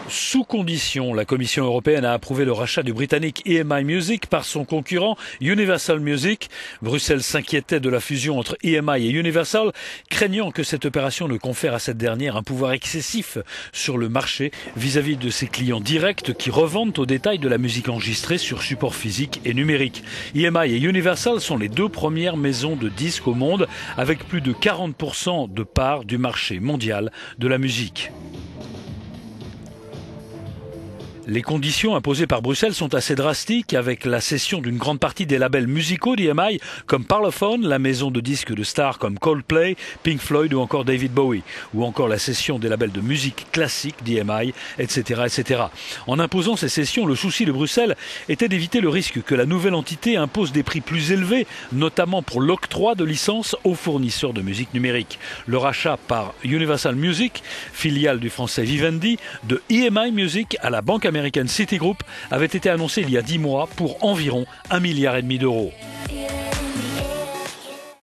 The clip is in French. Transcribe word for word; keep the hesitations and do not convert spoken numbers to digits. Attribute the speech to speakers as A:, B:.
A: Sous condition, la Commission européenne a approuvé le rachat du britannique E M I Music par son concurrent Universal Music. Bruxelles s'inquiétait de la fusion entre E M I et Universal, craignant que cette opération ne confère à cette dernière un pouvoir excessif sur le marché vis-à-vis de ses clients directs qui revendent au détail de la musique enregistrée sur support physique et numérique. E M I et Universal sont les deux premières maisons de disques au monde avec plus de quarante pour cent de part du marché mondial de la musique. Les conditions imposées par Bruxelles sont assez drastiques avec la cession d'une grande partie des labels musicaux d'E M I comme Parlophone, la maison de disques de stars comme Coldplay, Pink Floyd ou encore David Bowie, ou encore la cession des labels de musique classique d'E M I, et cetera, et cetera. En imposant ces cessions, le souci de Bruxelles était d'éviter le risque que la nouvelle entité impose des prix plus élevés, notamment pour l'octroi de licences aux fournisseurs de musique numérique. Le rachat par Universal Music, filiale du français Vivendi, de E M I Music à la banque américaine Citigroup avait été annoncé il y a dix mois pour environ un milliard et demi d'euros.